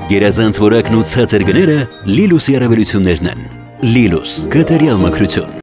Գերազանց որակն ու ցածր գները Լիլուսի առավելություններն են։ Լիլուս կատարյալ մաքրություն։